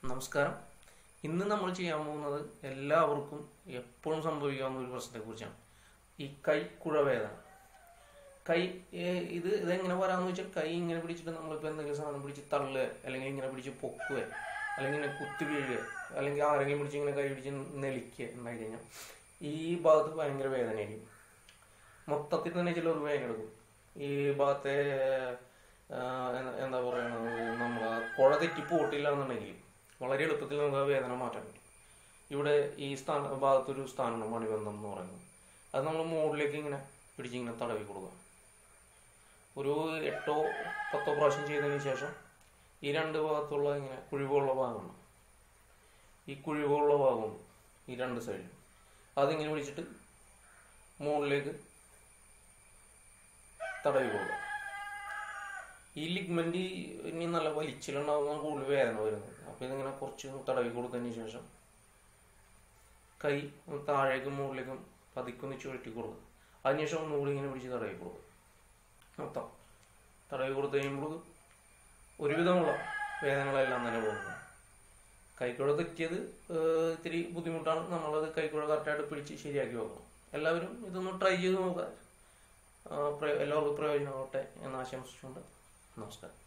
നമസ്കാരം. ഇന്ന് നമ്മൾ ചെയ്യാൻ പോകുന്നത് എല്ലാവർക്കും എപ്പോഴും സംഭവിക്കാവുന്ന ഒരു പ്രശ്നത്തെക്കുറിച്ചാണ്. ഈ കൈക്കുഴവേദന. ഇതെങ്ങനെ വരാമെന്ന് വെച്ചാൽ, കൈ ഇങ്ങനെ പിടിച്ചിട്ട് നമ്മളിപ്പോൾ എന്തെങ്കിലും സാധനം പിടിച്ച് തള്ളുക, അല്ലെങ്കിൽ ഇങ്ങനെ പിടിച്ച് പൊക്കുക, അല്ലെങ്കിൽ ഇങ്ങനെ കുത്തി വീഴുക, അല്ലെങ്കിൽ ആരെങ്കിലും പിടിച്ച് ഇങ്ങനെ കൈ പിടിച്ച് നെളിക്കുക ഉണ്ടായി കഴിഞ്ഞാൽ ഈ ഭാഗത്ത് ഭയങ്കര വേദനയായിരിക്കും. മൊത്തത്തിൽ തന്നെ ചിലർ വേദന എടുക്കും. ഈ ഭാഗത്തെ എന്താ പറയണത്, നമ്മൾ കുഴ തെറ്റി പോട്ടില്ല എന്നുണ്ടെങ്കിൽ വളരെ എളുപ്പത്തിൽ നമുക്ക് ആ വേദന മാറ്റാൻ പറ്റും. ഇവിടെ ഈ ഭാഗത്തൊരു സ്ഥാനമാണ് മണിബന്ധം എന്ന് പറയുന്നത്. അത് നമ്മൾ മുകളിലേക്ക് ഇങ്ങനെ പിടിച്ചിങ്ങനെ തടവി കൊടുക്കുക. ഒരു 8-10 പ്രാവശ്യം ചെയ്തതിന് ശേഷം ഈ രണ്ട് ഭാഗത്തുള്ള ഇങ്ങനെ കുഴിവുള്ള ഭാഗമാണ്, ഈ കുഴിവുള്ള ഭാഗമുണ്ട് ഈ രണ്ട് സൈഡിൽ, അതിങ്ങനെ പിടിച്ചിട്ട് മുകളിലേക്ക് തടവി കൊടുക്കുക. ഈ ലിഗ്മെന്റ് ഇനി നല്ല വലിച്ചിലുണ്ടാകുന്ന കൂടുതൽ വേദന വരുന്നത്. അപ്പോൾ ഇതിങ്ങനെ കുറച്ച് തടവി കൊടുത്തതിന് ശേഷം കൈ താഴേക്കും മുകളിലേക്കും പതിക്കൊന്ന് ചുഴറ്റി കൊടുക്കുക. അതിനുശേഷം ഒന്നുകൂടി ഇങ്ങനെ പിടിച്ച് തടവി കൊടുക്കുക. മൊത്തം തടവി കൊടുത്തു കഴിയുമ്പോൾ ഒരുവിധമുള്ള വേദനകളെല്ലാം തന്നെ പോകുന്നത്. കൈക്കുഴ തെറ്റിയത് ഇത്തിരി ബുദ്ധിമുട്ടാണ്. നമ്മളത് കൈക്കുഴ കറക്റ്റായിട്ട് പിടിച്ച് ശരിയാക്കി വെക്കണം. എല്ലാവരും ഇതൊന്ന് ട്രൈ ചെയ്ത് നോക്കുക. എല്ലാവർക്കും പ്രയോജനമാവട്ടെ എന്ന് ആശംസിച്ചുകൊണ്ട് നമസ്കാരം.